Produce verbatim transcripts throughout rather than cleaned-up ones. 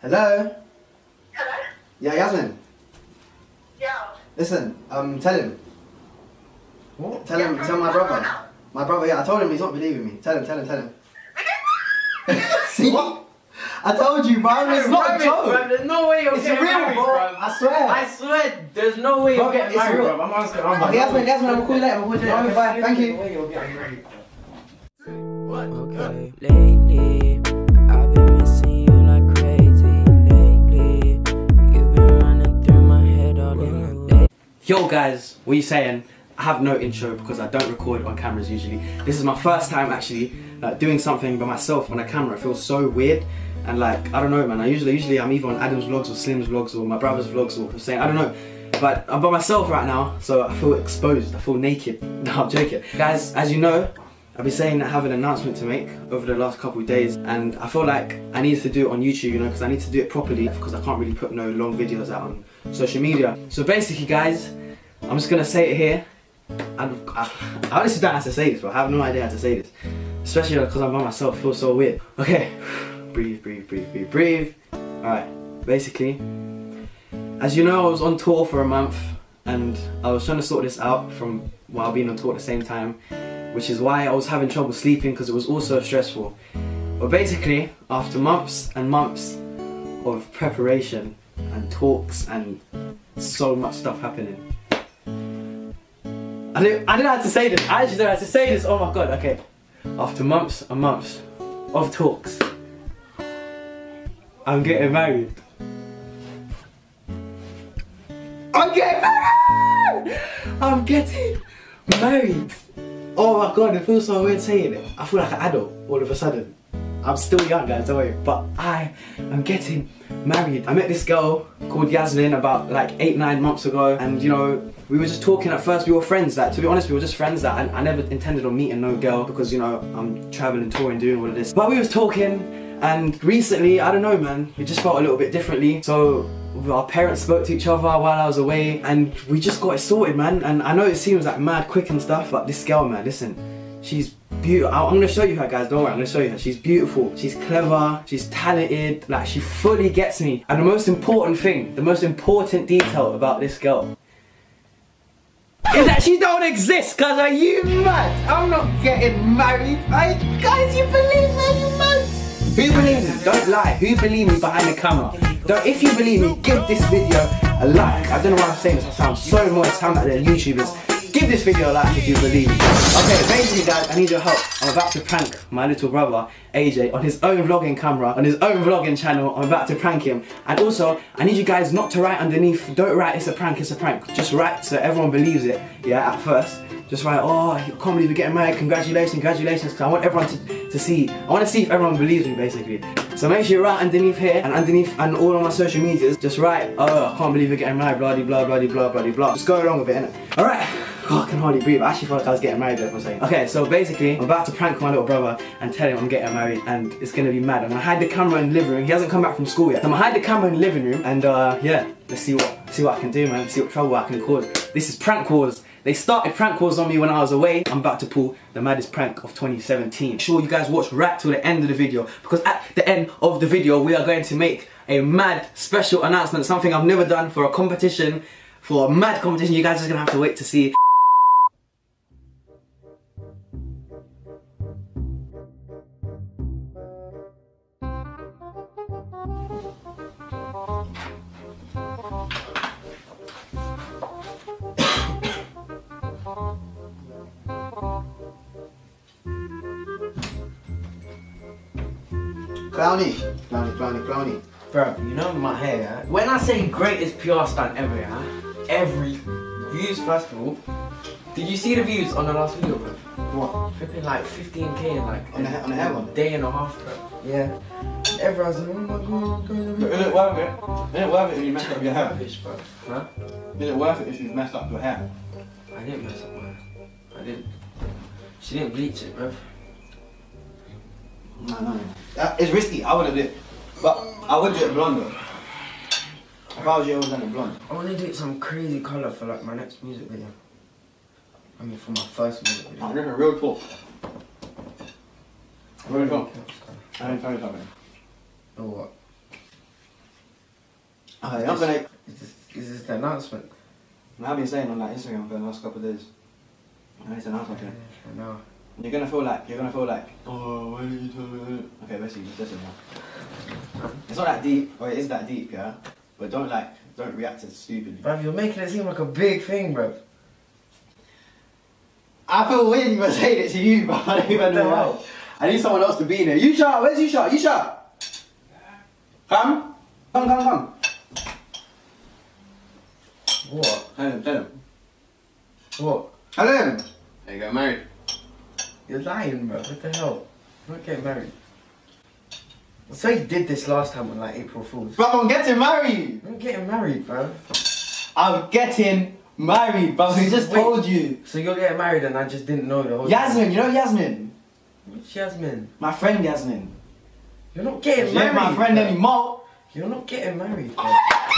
Hello? Hello? Yeah, Yasmin. Yeah. Listen, um, tell him. What? Tell him, Yeah, tell my what's brother. going on? My brother, yeah, I told him he's not believing me. Tell him, tell him, tell him. See? What? I told you, bro, it's not a joke. Bro, there's no way you're It's getting real, married, bro. bro. I swear. I swear, there's no way Bro, you're getting it's married, real. bro. I'm asking. I'm Okay, Yasmin, Yasmin, I'm cool later. I'm cool later. No, Okay, bye. Thank there's you. no way you're getting married, bro. What? Okay. Lately, I've been missing you like crazy. Lately, you've been running through my head all in the day. Yo guys, what are you saying? I have no intro because I don't record on cameras usually. This is my first time actually like, doing something by myself on a camera. It feels so weird. And like, I don't know man, I usually, usually I'm either on Adam's vlogs or Slim's vlogs or my brother's vlogs or Hussein, I don't know. But I'm by myself right now, so I feel exposed, I feel naked. No, I'm joking. Guys, as you know, I've been saying I have an announcement to make over the last couple of days, and I feel like I need to do it on YouTube, you know, because I need to do it properly because I can't really put no long videos out on social media. So basically guys, I'm just gonna say it here. And I, I honestly don't have to say this, but I have no idea how to say this. Especially because I'm by myself, it feels so weird. Okay, breathe, breathe, breathe, breathe, breathe. Alright, basically, as you know, I was on tour for a month and I was trying to sort this out from while being on tour at the same time, which is why I was having trouble sleeping because it was also stressful. But basically, after months and months of preparation and talks and so much stuff happening, I didn't, I didn't know how to say this. I actually don't know how to say this. Oh my god, okay. After months and months of talks, I'm getting married. I'm getting married! I'm getting married. Oh my god, it feels so weird saying it. I feel like an adult all of a sudden. I'm still young guys, don't worry, but I am getting married. I met this girl called Yasmin about like eight, nine months ago, and you know, we were just talking at first, we were friends, like to be honest, we were just friends that I, I never intended on meeting no girl because you know, I'm traveling, touring, doing all of this. But we was talking, and recently, I don't know man, it just felt a little bit differently. So our parents spoke to each other while I was away, and we just got it sorted man. And I know it seems like mad quick and stuff, but this girl man, listen, she's beautiful. I'm gonna show you her guys, don't worry, I'm gonna show you her. She's beautiful, she's clever, she's talented, like she fully gets me. And the most important thing, the most important detail about this girl is that she don't exist, cause are you mad? I'm not getting married. I, guys, you believe me, are you mad? Who believes me? Don't lie. Who believes me behind the camera? Don't, if you believe me, give this video a like. I don't know why I'm saying this, I sound so much, I sound like they're YouTubers. Give this video a like if you believe me. Okay, basically guys, I need your help. I'm about to prank my little brother, A J, on his own vlogging camera, on his own vlogging channel. I'm about to prank him. And also, I need you guys not to write underneath, don't write it's a prank, it's a prank. Just write so everyone believes it, yeah, at first. Just write, oh, I can't believe you're getting married, congratulations, congratulations, because I want everyone to, to see. I want to see if everyone believes me, basically. So make sure you write underneath here, and underneath, and all on my social medias, just write, oh, I can't believe you're getting married, blah, blah, blah, blah, blah, blah. Just go along with it, innit? Alright. Oh, I can hardly breathe. I actually felt like I was getting married there for a second. Okay, so basically, I'm about to prank my little brother and tell him I'm getting married, and it's gonna be mad. I'm gonna hide the camera in the living room. He hasn't come back from school yet. So I'm gonna hide the camera in the living room, and uh, yeah, let's see what see what I can do, man. Let's see what trouble I can cause. This is prank wars. They started prank wars on me when I was away. I'm about to pull the maddest prank of twenty seventeen. Make sure you guys watch right till the end of the video, because at the end of the video, we are going to make a mad special announcement, something I've never done for a competition, for a mad competition. You guys are gonna have to wait to see. Clowny, clowny, clowny, clowny. Bro, you know my hair, yeah? When I say greatest P R stunt ever, yeah? Every views first of all. Did you see the views on the last video, bro? What? Flipping like fifteen K in like On the, on the hair one? day and a half, bro. Yeah. Everyone's like, oh my god, Is it worth it? Is it worth it if you mess up your hair? Rubbish, bro. Huh? Is it worth it if you mess up your hair? I didn't mess up my hair. I didn't. She didn't bleach it, bro. No, no. Uh, it's risky, I would have did it. But I would do it blonde though. If I was you, I would have done it blonde. I want to do some crazy colour for like my next music video. I mean, for my first music video. I'm doing a real talk. Real talk. I didn't tell you something. Oh, what? Okay, I'm gonna. Is this, is this the announcement? I've been saying on like Instagram for the last couple of days. And it's an announcement. I know. You're gonna feel like you're gonna feel like. Oh, why did you tell me? Okay, basically, just listen. Yeah. It's not that deep, or it is that deep, yeah. But don't like, don't react as stupidly. Bruv, you're making it seem like a big thing, bruv. I feel weird even saying it to you, but I don't even know why. I need someone else to be in there. You shot, where's you shot? You shot. Come, come, come, come. What? Tell him, tell him. What? Tell him. They got married. You're lying, bro. What the hell? I'm not getting married. So you did this last time on like April Fool's. Bro, I'm getting married. I'm getting married, bro. I'm getting married, bro. He just Wait. told you. So you're getting married and I just didn't know the whole Yasmin, you know Yasmin? Which Yasmin? My friend Yasmin. You're not getting She married. ain't my friend bro. anymore. You're not getting married, bro.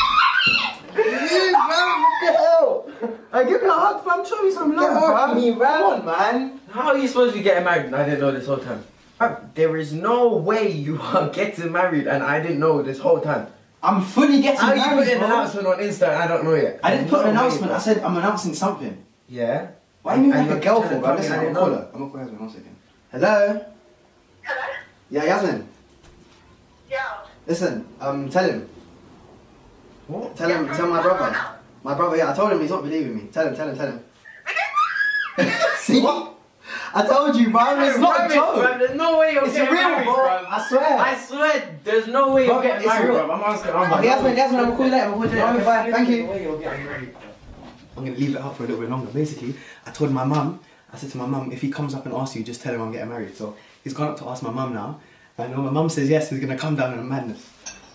What the hell? I give me a hug, fam. Show me some love, off fam. me, man. Come on, man. How are you supposed to be getting married and I didn't know this whole time? Bro, there is no way you are getting married and I didn't know this whole time. I'm fully getting How you married, put an bro. announcement on Insta and I don't know yet? I didn't put an No way, announcement. bro. I said I'm announcing something. Yeah? Why are you And like a you're girl trying for, to bro? tell me Listen, I I'm didn't gonna call know. her. I'm gonna call Yasmin one second. Hello? Hello? Yeah, Yasmin. Yo. Listen, um, tell him. What? Tell him, tell my brother. My brother, yeah, I told him he's not believing me. Tell him, tell him, tell him. See? What? I told you, bro. It's not a Bro, joke. there's no way you're It's getting real, married, bro. bro. I swear. I swear, there's no way you're Bro, getting it's married, real. bro. I'm asking. I'm Okay, Yasmin, Yasmin, I'm gonna call you later. I'm gonna call you later. Okay, bye. Thank you. way you're getting married, bro. I'm gonna leave it out for a little bit longer. Basically, I told my mum, I said to my mum, if he comes up and asks you, just tell him I'm getting married. So he's gone up to ask my mum now. And when my mum says yes, he's gonna come down in a madness.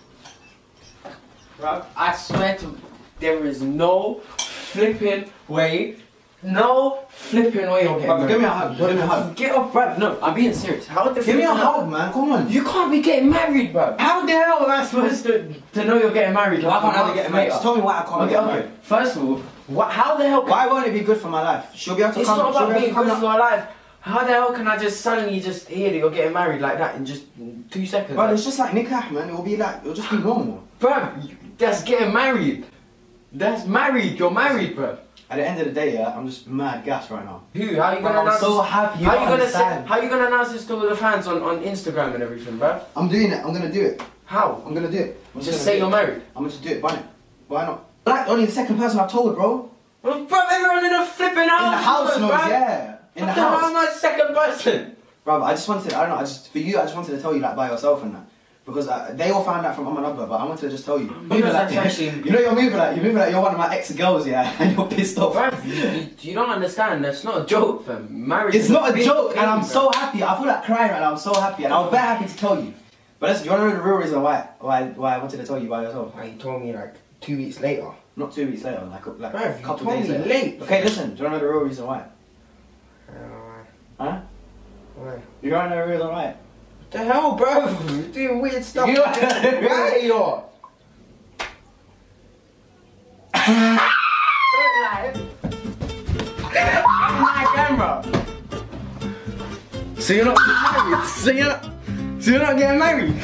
Bro, I swear to, there is no flipping way, no flipping way you're getting Bro, married. give me a hug. Give me a hug. Get off, bro. No, I'm being serious. How the Give me a flipping- hug, man. Come on. You can't be getting married, bro. How the hell am I supposed to, to know you're getting married? Why can't I be get married? Just tell me why I can't Okay, get okay. married. First of all, what, how the hell can Why won't it be good for my life? She'll be able to It's come. not she'll about be able being to come good down- for your life. How the hell can I just suddenly just hear that you're getting married like that in just two seconds? Bro, it's just like nikah, man. It'll be like, it'll just be normal. Bruv, that's getting married. That's married. You're married, bruv. At the end of the day, yeah, I'm just mad gas right now. Who? How you Bro, gonna I'm announce so this? happy you How don't you gonna say, understand. How you gonna announce this to the fans on, on Instagram and everything, bruv? I'm doing it. I'm gonna do it. How? I'm gonna do it. I'm Just gonna say do you're it. married. I'm gonna just do it. Why not? Why not? Like only the second person I've told, bro. Well, bruv, everyone in the flipping house. In the house knows, bruv. yeah. In the What the hell house. am I second person? Bro, I just wanted, I don't know, I just, for you, I just wanted to tell you, like, by yourself and that. Because uh, they all found out from Aman Abba, but I wanted to just tell you. You're moving like, that's actually- you know you're moving like, you're moving like you're one of my ex-girls, yeah, and you're pissed off. Bruv, you, you, you don't understand. That's not a joke, fam. Marriage It's is not a big joke, thing, and I'm bruv. so happy. I feel like crying right now, I'm so happy, and I was very happy to tell you. But listen, do you want to know the real reason why, why, why I wanted to tell you by yourself? Why you told me like two weeks later? Not two weeks later, like, a- like Bruv, a you couple told days me later. late. Okay, listen, do you want to know the real reason why? Huh? Why? You don't know the reason why? The hell, bro? You're doing weird stuff. You- Why you're? Don't lie. My camera. So you're not getting married. So you're not. So you're not getting married.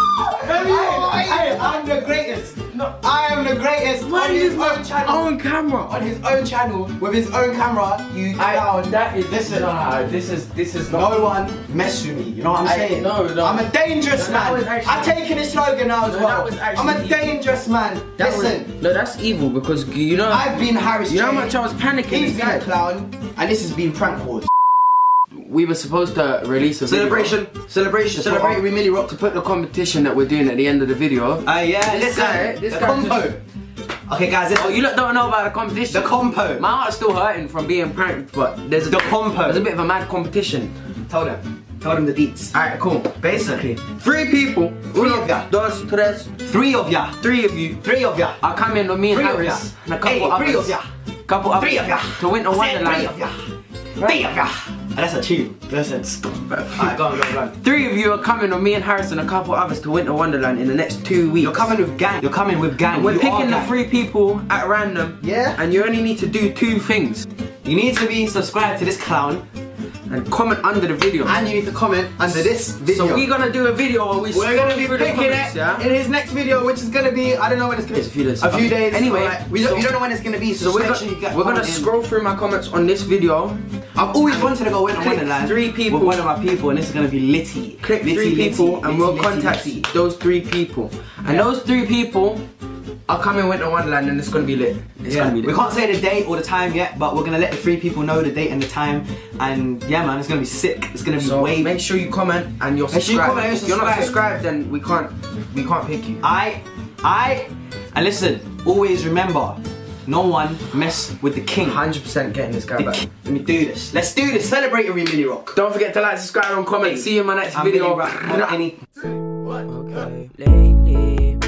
I, I'm the greatest. No. I am the greatest Why on is his this my own channel. own camera? On his own channel, with his own camera, you I, down. that is Listen. Nah, this is this is not. No one mess with me, you know what I'm I- saying? no, no. I'm a dangerous No, that was man. actually- I'm taking his slogan now as No, well. that was actually I'm a evil. dangerous man. That was- Listen, no, that's evil because you know. I've been Harris You know how J. much I was panicking He's been a inside? clown, and this has been prank wars. We were supposed to release a Celebration, celebration, celebrating with Millie Rock. to put the competition that we're doing at the end of the video. Ah, yeah, This listen, guy- this the guy compo. Okay, guys, listen. Oh, you lot don't know about the competition. The compo. My heart's still hurting from being pranked, but there's The compo. There's a bit of a mad competition. Tell them. Tell them the deets. Alright, cool. Basically, three people. Three Uno, of ya. Dos, tres. Three of ya. Three of you Three of ya. are coming with me and Three of Harris ya. and a couple Hey, others. three of ya. Couple others Three of ya. to Winter I said Wonderland. Three of ya. Three of ya. That's a tune. Listen. Alright, go on, go on, go on. Three of you are coming with me and Harris and a couple others to Winter Wonderland in the next two weeks. You're coming with gang. You're coming with gang. And we're You picking are the gang. three people at random. Yeah. And you only need to do two things. You need to be subscribed to this clown, and comment under the video. And you need to comment under this video. So we're gonna do a video where we We're gonna be scroll through the picking comments, it yeah? in his next video, which is gonna be, I don't know when it's gonna It's a few days. A few Okay. days. Anyway, alright. we don't, so- you don't know when it's gonna be, so, So just we're, make go- sure you get we're gonna comment in. scroll through my comments on this video. I've always wanted to go in on Click Wonderland. three people. With one of my people, and this is gonna be litty. Click litty, three litty, people litty, and we'll litty, contact litty. those three people. And Yeah. those three people are coming Winter Wonderland and it's gonna be lit. It's Yeah, gonna be we lit. can't say the date or the time yet, but we're gonna let the three people know the date and the time. And yeah, man, it's gonna be sick. It's gonna be So wavy. make sure you comment and you're Make sure you subscribed. comment and If you're not subscribe. subscribed, then we can't we can't pick you. I, I, and listen, always remember, no one mess with the king. one hundred percent getting this guy The back. king. Let me do this. Let's do this. Celebrate your Mini Rock. Don't forget to like, subscribe, and comment. See you in my next I'm video. Billy Rock. Any. Okay. Lately,